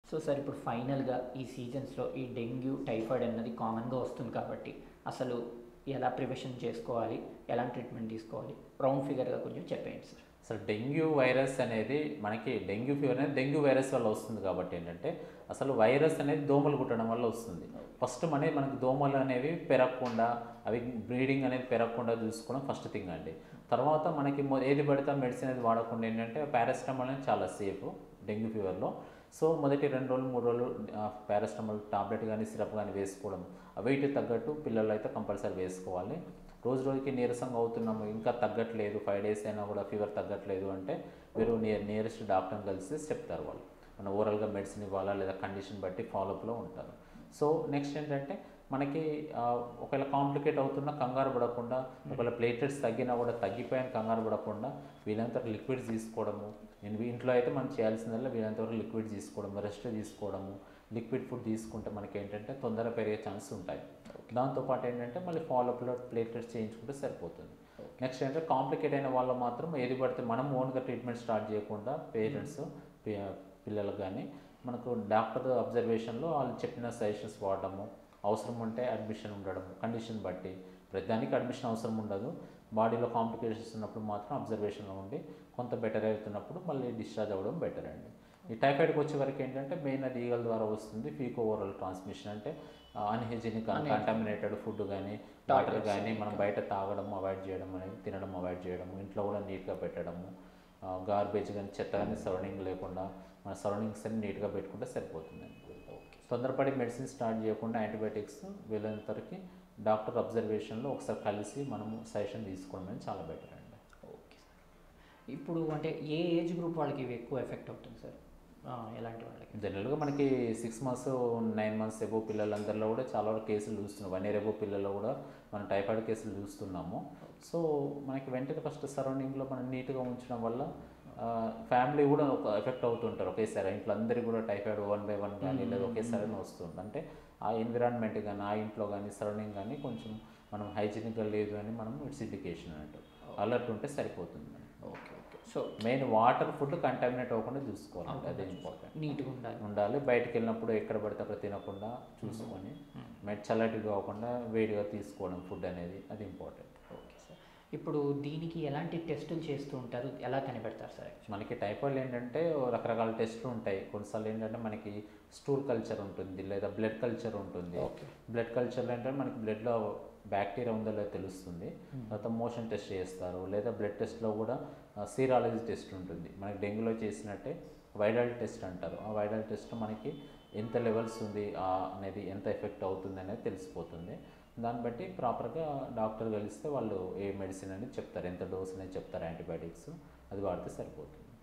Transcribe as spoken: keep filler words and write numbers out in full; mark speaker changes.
Speaker 1: So sir ఇప్పుడు ఫైనల్గా ఈ సీజన్స్లో ఈ డెంగ్యూ టైఫాయిడ్ అన్నది కామన్గా వస్తుంది కాబట్టి అసలు ఎలా ప్రివెన్షన్ చేసుకోవాలి, ఎలాంటి ట్రీట్మెంట్ తీసుకోవాలి, రౌండ్ ఫిగర్గా కొంచెం చెప్పేయండి సార్.
Speaker 2: అసలు డెంగ్యూ వైరస్ అనేది మనకి డెంగ్యూ ఫీవర్ అనేది డెంగ్యూ వైరస్ వల్ల వస్తుంది కాబట్టి ఏంటంటే అసలు వైరస్ అనేది దోమలు కుట్టడం వల్ల వస్తుంది. ఫస్ట్ మనకి మనకి దోమలు అనేవి పెరగకుండా అవి బ్రీడింగ్ అనేది పెరగకుండా చూసుకోవడం ఫస్ట్ థింగ్ అండి. తర్వాత మనకి ఏది పడితే మెడిసిన్ అనేది వాడకుండా ఏంటంటే పారాసిటమాల్ అనేది చాలా సేఫ్ డెంగ్యూ ఫీవర్లో. సో మొదటి రెండు రోజులు మూడు రోజులు పారాసిటమాల్ టాబ్లెట్ కానీ సిరప్ కానీ వేసుకోవడం, వెయిట్ తగ్గట్టు పిల్లలు అయితే కంపల్సరీ వేసుకోవాలి. రోజు రోజుకి నీరసంగా అవుతున్నాము, ఇంకా తగ్గట్లేదు, ఫైవ్ డేస్ అయినా కూడా ఫీవర్ తగ్గట్లేదు అంటే మీరు నియర్ నియరెస్ట్ డాక్టర్ని కలిసి చెప్తారు. వాళ్ళు మన ఓరల్గా మెడిసిన్ ఇవ్వాలా లేదా కండిషన్ బట్టి ఫాలోఅప్లో ఉంటారు. సో నెక్స్ట్ ఏంటంటే మనకి ఒకవేళ కాంప్లికేట్ అవుతున్నా కంగారు పడకుండా, ఒకవేళ ప్లేటెట్స్ తగ్గినా కూడా తగ్గిపోయాను కంగారు పడకుండా వీళ్ళంతవరకు లిక్విడ్స్ తీసుకోవడము. నేను ఇంట్లో అయితే మనం చేయాల్సిందల్లా వీళ్ళంతవరకు లిక్విడ్ తీసుకోవడం, రెస్ట్ తీసుకోవడము. లిక్విడ్ ఫుడ్ తీసుకుంటే మనకి ఏంటంటే తొందరగా పెరిగే ఛాన్స్ ఉంటాయి. దాంతోపాటు ఏంటంటే మళ్ళీ ఫాలోఅప్లో ప్లేటెట్స్ చేయించుకుంటే సరిపోతుంది. నెక్స్ట్ ఏంటంటే కాంప్లికేట్ అయిన వాళ్ళు మాత్రం ఏది పడితే మనం ఓన్గా ట్రీట్మెంట్ స్టార్ట్ చేయకుండా పేరెంట్స్ పిల్లలకు కానీ మనకు డాక్టర్ అబ్జర్వేషన్లో వాళ్ళు చెప్పిన సజెషన్స్ వాడడము, అవసరం ఉంటే అడ్మిషన్ ఉండడం, కండిషన్ బట్టి ప్రతిదానికి అడ్మిషన్ అవసరం ఉండదు. బాడీలో కాంప్లికేషన్స్ ఉన్నప్పుడు మాత్రం అబ్జర్వేషన్లో ఉండి కొంత బెటర్ అవుతున్నప్పుడు మళ్ళీ డిశ్చార్జ్ అవ్వడం బెటర్ అండి. ఈ టైఫాయిడ్కి వచ్చే వరకు ఏంటంటే మెయిన్ అది ఈగల ద్వారా వస్తుంది. ఫీకో ఓరల్ ట్రాన్స్మిషన్ అంటే అన్హైజీనిక్ కంటామినేటెడ్ ఫుడ్ కానీ వాటర్ కానీ మనం బయట తాగడం అవాయిడ్ చేయడం అనేది, తినడం అవాయిడ్ చేయడము, ఇంట్లో కూడా నీట్గా పెట్టడము, గార్బేజ్ కానీ చెత్త కానీ సరౌండింగ్ లేకుండా మన సరౌండింగ్స్ అన్ని నీట్గా పెట్టుకుంటే సరిపోతుందండి. తొందరపడి మెడిసిన్ స్టార్ట్ చేయకుండా యాంటీబయాటిక్స్ వీళ్ళంతవరకు డాక్టర్ అబ్జర్వేషన్లో ఒకసారి కలిసి మనము సజెషన్ తీసుకోవడం అనేది చాలా బెటర్ అండి.
Speaker 1: Okay sir. ఇప్పుడు అంటే ఏ ఏజ్ గ్రూప్ వాళ్ళకి ఇవి ఎక్కువ ఎఫెక్ట్ అవుతుంది సార్? ఎలాంటి వాళ్ళకి?
Speaker 2: జనరల్గా మనకి six months nine months above పిల్లలందరిలో కూడా చాలా వరకు కేసులు చూస్తున్నాం. వన్ ఇయర్ ఎబో పిల్లల్లో కూడా మనం టైఫాయిడ్ కేసులు చూస్తున్నాము. సో మనకి వెంటనే ఫస్ట్ సరౌండింగ్లో మనం నీట్గా ఉంచడం వల్ల ఫ్యామిలీ కూడా ఒక ఎఫెక్ట్ అవుతుంటారు ఒకేసారి. ఇంట్లో అందరికీ కూడా టైఫాయిడ్ వన్ బై వన్ కానీ లేదా ఒకేసారి వస్తుంది. అంటే ఆ ఎన్విరాన్మెంట్ కానీ ఆ ఇంట్లో కానీ సరౌండింగ్ కానీ కొంచెం మనం హైజీనిక్గా లేదు అని మనం ఇట్స్ ఇండికేషన్ అన్నట్టు అలర్ట్ ఉంటే సరిపోతుంది.
Speaker 1: Okay okay. So
Speaker 2: main water food contaminate అవ్వకుండా చూసుకోవాలి, అదే ఇంపార్టెంట్.
Speaker 1: నీట్గా ఉండాలి
Speaker 2: ఉండాలి బయటకు వెళ్ళినప్పుడు ఎక్కడ పడితే అక్కడ తినకుండా చూసుకొని మెట్ చల్లటిగా కాకుండా వేడిగా తీసుకోవడం ఫుడ్ అనేది, అది ఇంపార్టెంట్.
Speaker 1: Okay sir. ఇప్పుడు దీనికి ఎలాంటి టెస్టులు చేస్తూ ఉంటారు, ఎలా కనిపెడతారు సార్?
Speaker 2: మనకి టైఫాయిడ్ ఏంటంటే రకరకాల టెస్టులు ఉంటాయి. కొన్నిసార్లు ఏంటంటే మనకి స్టూల్ కల్చర్ ఉంటుంది లేదా బ్లడ్ కల్చర్ ఉంటుంది. బ్లడ్ కల్చర్లో ఏంటంటే మనకి బ్లడ్లో బ్యాక్టీరియా ఉందో లేదో తెలుస్తుంది. తర్వాత మోషన్ టెస్ట్ చేస్తారు లేదా బ్లడ్ టెస్ట్లో కూడా సీరాలజీ టెస్ట్ ఉంటుంది. మనకి డెంగ్యూలో చేసినట్టే వైరల్ టెస్ట్ అంటారు. ఆ వైరల్ టెస్ట్ మనకి ఎంత లెవెల్స్ ఉంది అనేది, ఎంత ఎఫెక్ట్ అవుతుంది అనేది తెలిసిపోతుంది. దాన్ని బట్టి ప్రాపర్గా డాక్టర్ కలిస్తే వాళ్ళు ఏ మెడిసిన్ అనేది చెప్తారు, ఎంత డోస్ అనేది చెప్తారు, యాంటీబయాటిక్స్ అది వాడితే సరిపోతుంది.